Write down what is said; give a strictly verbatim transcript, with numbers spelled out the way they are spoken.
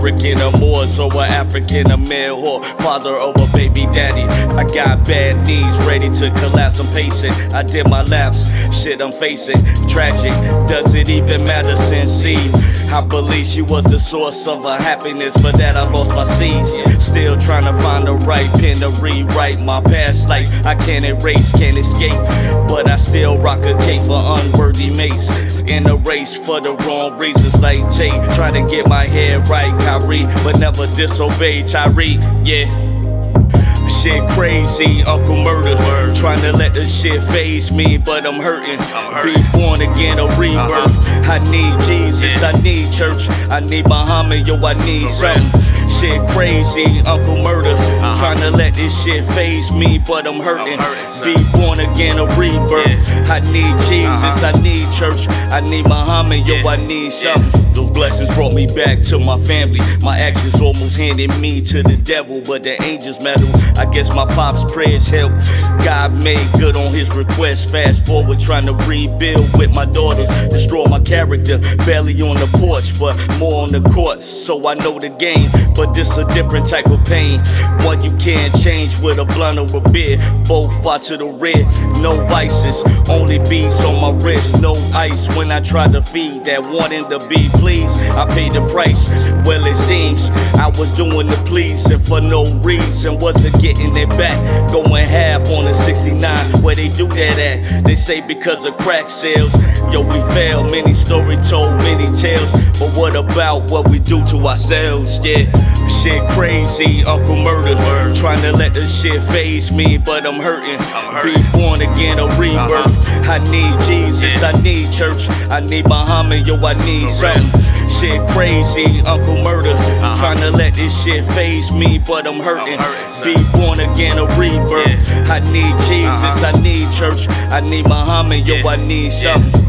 American or more, so a African, a male whore, father of a baby daddy. I got bad knees, ready to collapse, I'm pacing. I did my laps, shit I'm facing, tragic. Does it even matter since Eve? I believe she was the source of her happiness, for that I lost my seeds. Still trying to find the right pen to rewrite my past life. I can't erase, can't escape, but I still rock a cape for unworthy mates. In a race for the wrong reasons, like Jay, trying to get my head right, Kyrie, but never disobey Tyree, yeah. Shit crazy, Uncle Murder, trying to let the shit phase me, but I'm hurting. Be born again, a rebirth. I need Jesus, I need church, I need Muhammad, yo, I need something. Shit crazy, Uncle Murder, trying to let this shit phase me, but I'm hurting. Be born again, a rebirth. I need Jesus, I need church, I need Muhammad, yo, I need something. Those blessings brought me back to my family. My actions almost handed me to the devil, but the angels medal. I guess my pop's prayers helped. God made good on his request. Fast forward, trying to rebuild with my daughters. Destroy my character, barely on the porch, but more on the courts. So I know the game, but this a different type of pain. One you can't change with a blunt or a beer. Both far to the rear, no vices, only beads on my wrist. No ice when I try to feed that wanting to be pleased. I paid the price, well it seems I was doing the pleasing for no reason. Wasn't getting it back, going half on a sixty-nine. Where they do that at? They say because of crack sales. Yo, we failed, many stories told, many tales. But what about what we do to ourselves? Yeah, shit crazy, Uncle Murder, trying to let the shit phase me, but I'm hurting. Be born again, a rebirth. I need Jesus, I need church, I need Muhammad, yo, I need something. Shit crazy, Uncle Murder, trying to let this shit phase me, but I'm hurting. Be born again, a rebirth. I need Jesus, I need church, I need Muhammad, yo, I need something.